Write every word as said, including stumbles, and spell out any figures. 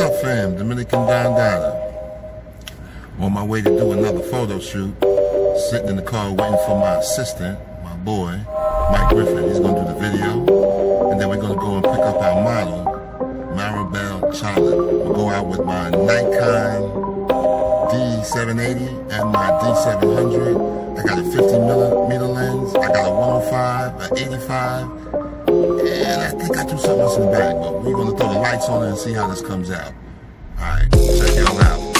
up, fam? Dominican Don Dada. On my way to do another photo shoot. Sitting in the car waiting for my assistant, my boy, Mike Griffin. He's gonna do the video. And then we're gonna go and pick up our model, Maribel Charlotte. We'll go out with my Nikon D seven eighty and my D seven hundred. I got a fifty millimeter lens. I got a one oh five, an eighty-five. And I think I threw something else in the bag, but we're gonna throw the lights on it and see how this comes out. Alright, check y'all out.